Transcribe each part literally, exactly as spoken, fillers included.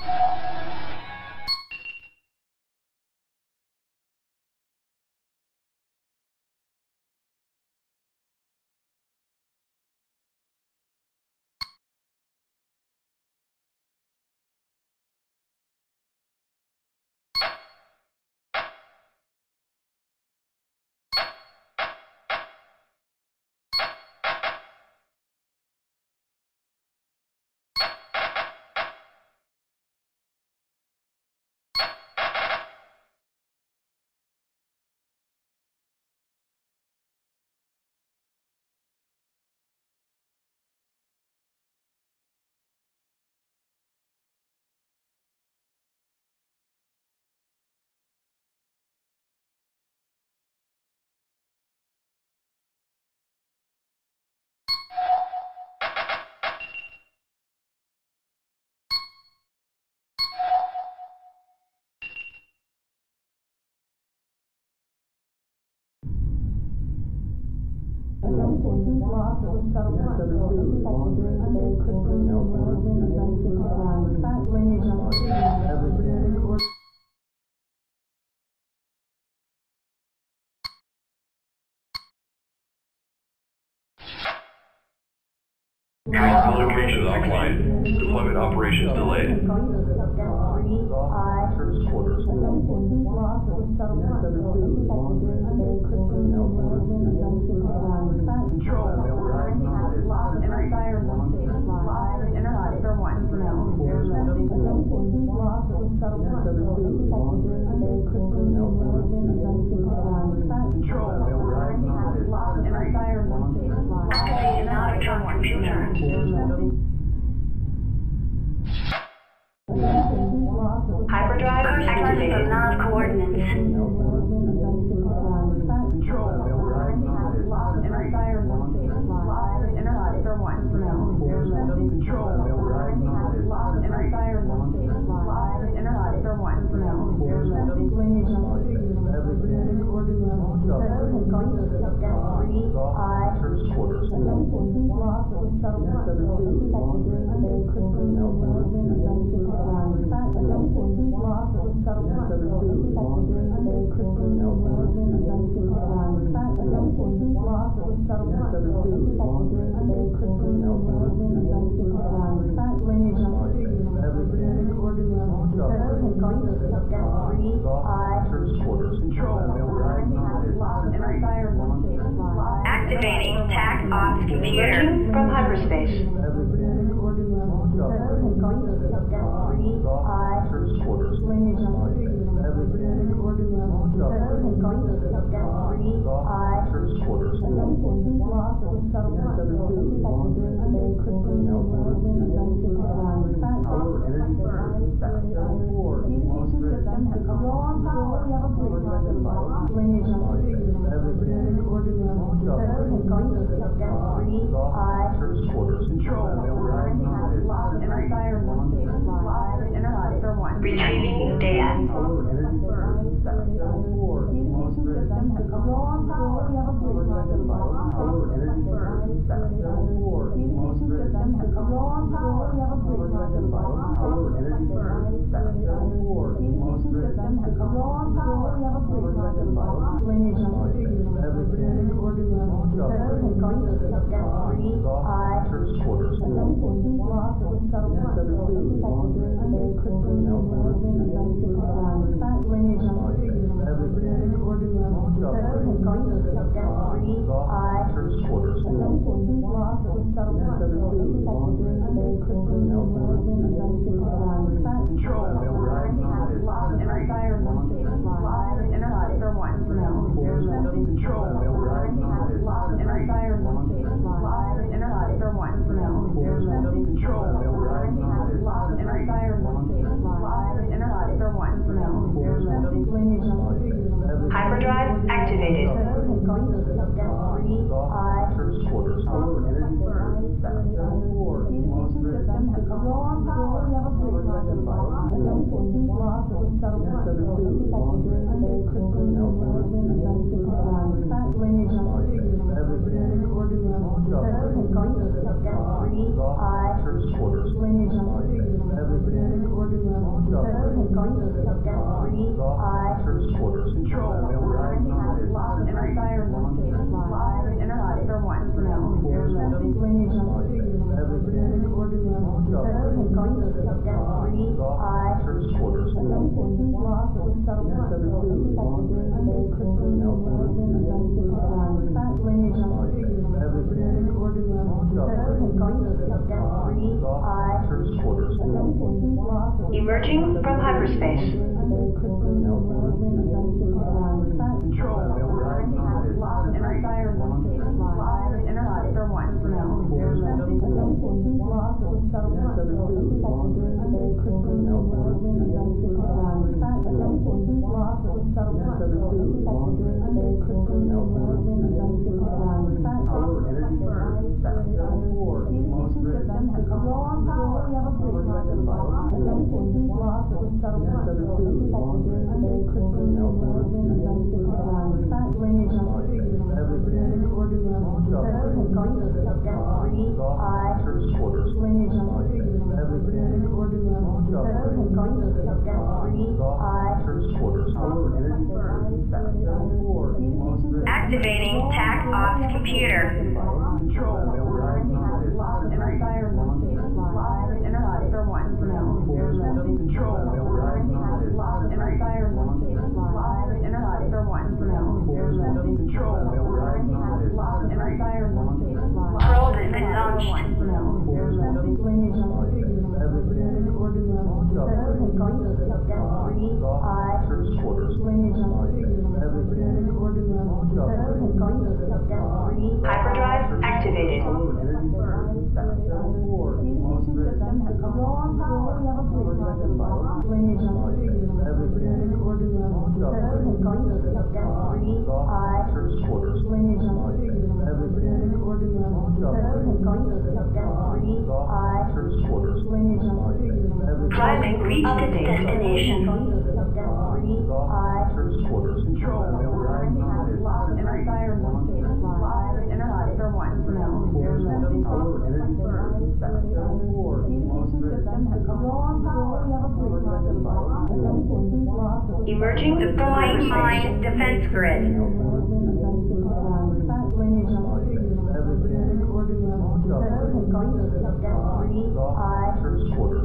Transfer location offline. Deployment operations delayed. Quarters. Control. Interceptor one. Control. Activating Autotron computer. Hyperdrive activated. Nav coordinates. Control. Interceptor one. Control. Interceptor one. Quarters. Activating TAC ops computer from hyperspace. Quarters. Quarters. Retrieving data. Hyperdrive activated. Officers' quarters. Control. Interfire live. Interceptor one. Officers' quarters. Officers' quarters. Emerging from hyperspace. Control. Interfire live. Interceptor one. Officers' quarters. Officers' quarters. Activating T A C Ops computer. Control. Interfire live. Interceptor one. Control. Interfire live. Interceptor one. Control. Interfire Probe has been launched. Officers' quarters. Hyperdrive activated. Officers' quarters. Officers' quarters. Driving reached its destination. Officers' quarters. Control. Interfire live. Interceptor one. Emerging from hyperspace. Defense grid. Officers' quarters.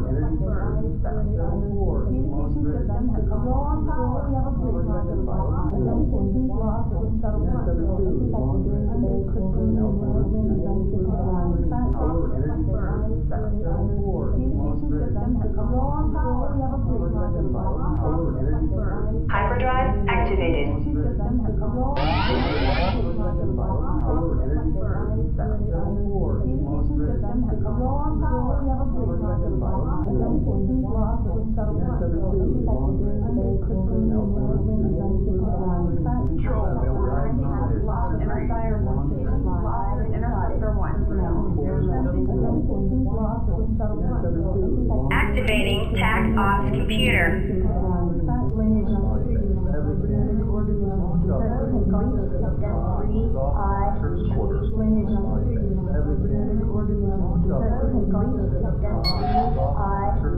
Hyperdrive activated. Control. Interfire live. Interceptor one. Activating T A C Ops computer. Officers' quarters. Officers'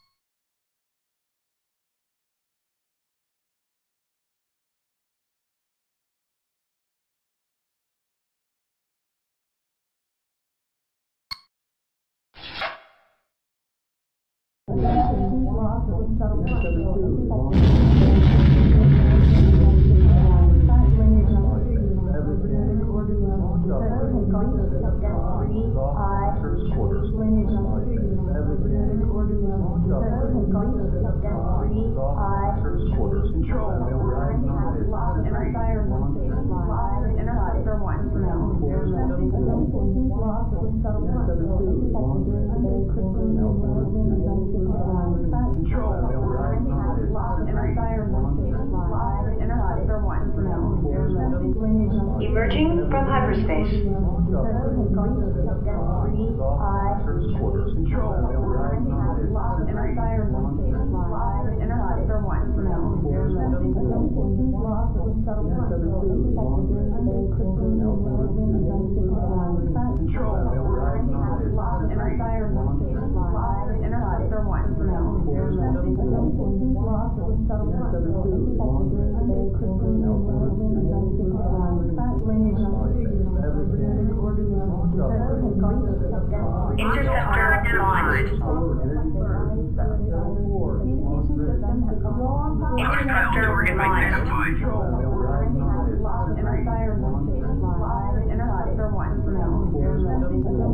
Officers' quarters. Officers' quarters. Control. Interfire live. Interceptor one. Control. Interfire live. Interceptor one. Emerging from hyperspace. Officers' quarters. Control. Interfire live. Interceptor one. Control. Interfire live. Interceptor Interceptor identified. Interceptor identified. Interceptor one.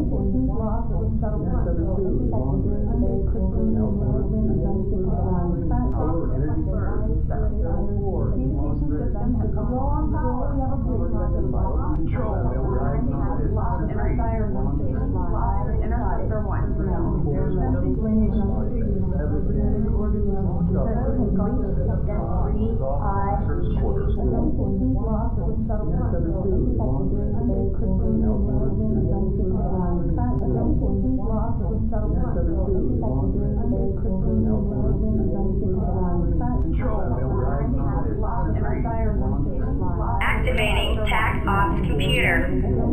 Activating TAC Ops computer.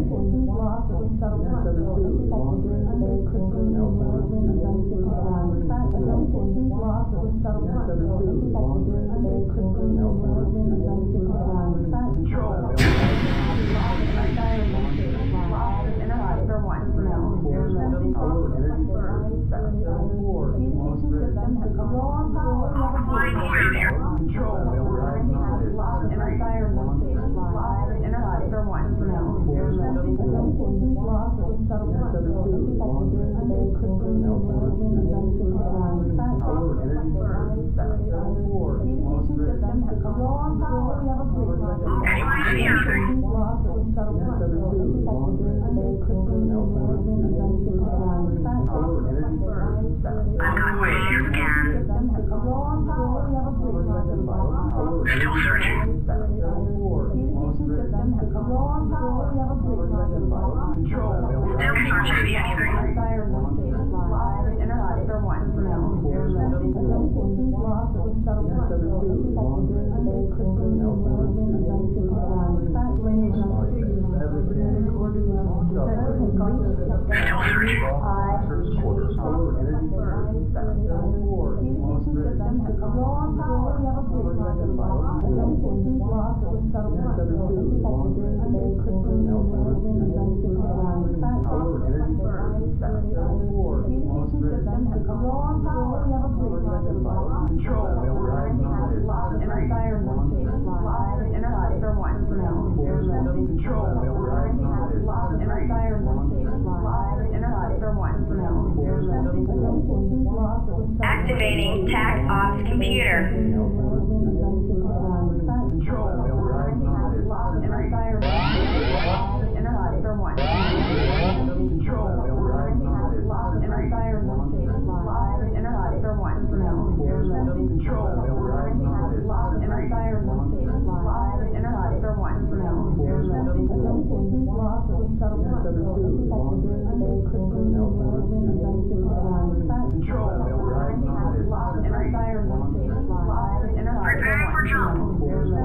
Still searching. Still searching anything. Still searching. Activating TAC Ops computer. Preparing for jump.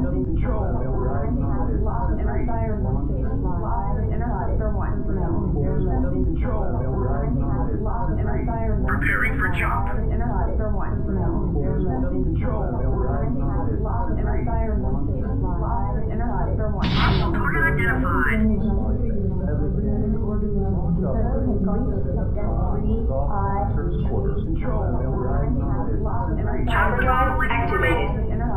Preparing for jump. Hostile target identified. Chopper throttle activated.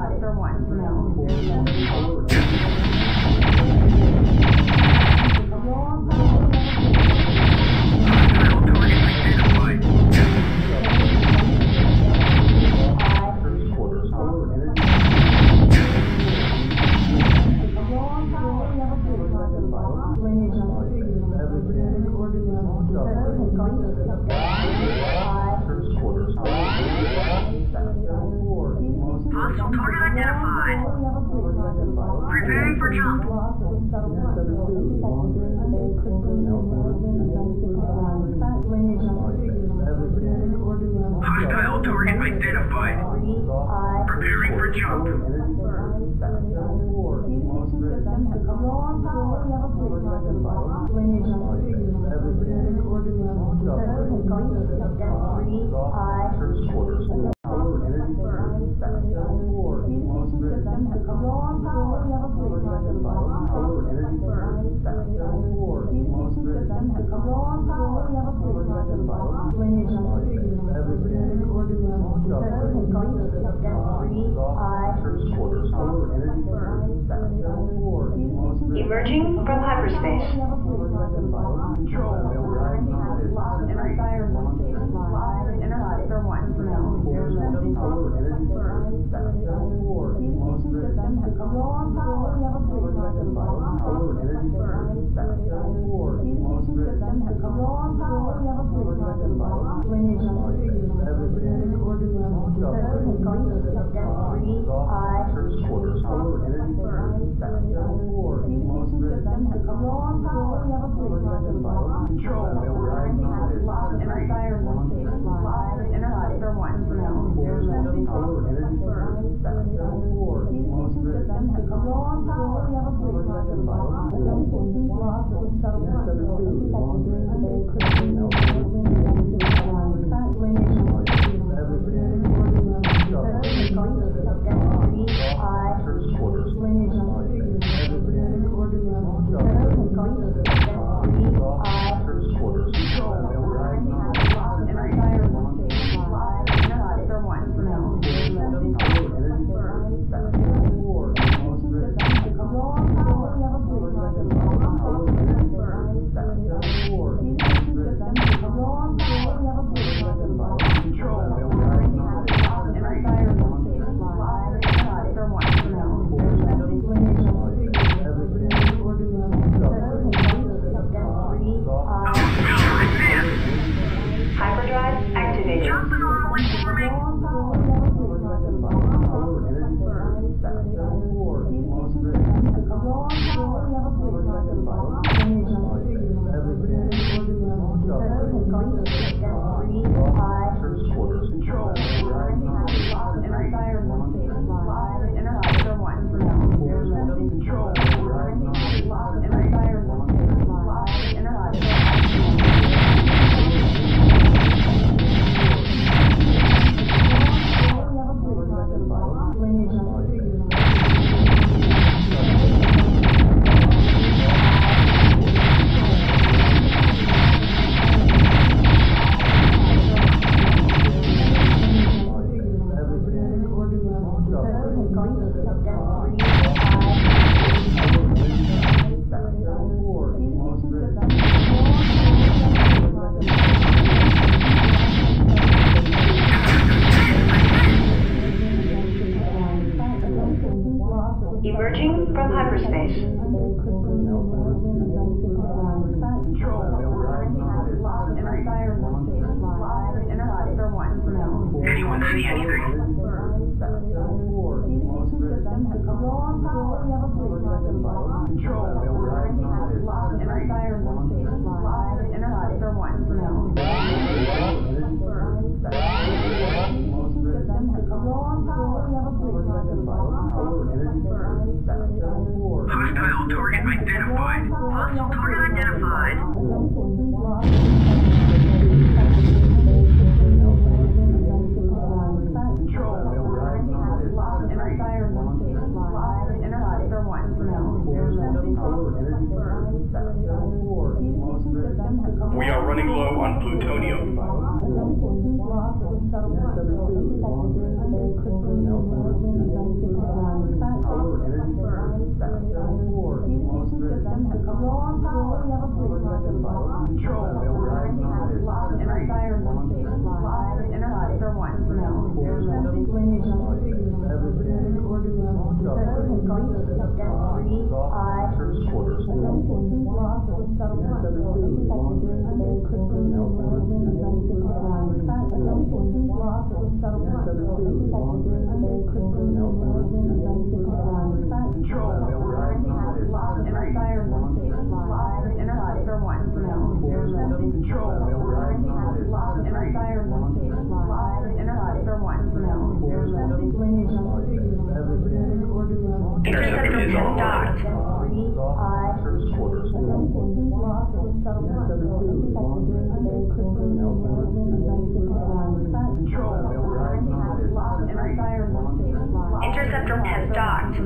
Hostile target identified. Preparing for jump. Hostile target identified. Preparing for jump. Emerging from hyperspace. Hyperdrive activated. Emerging from hyperspace. Anyone see anything? Hostile target identified. Hostile target identified. We are running low on plutonium. Interceptor is online. Interceptor has docked.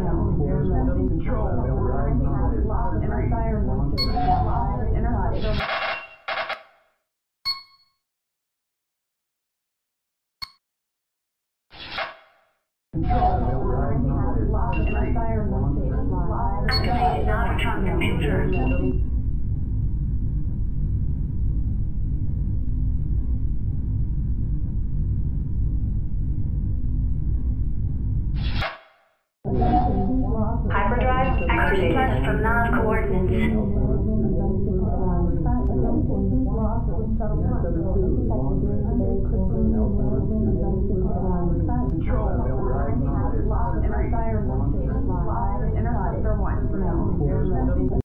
Activated Navitronic computer.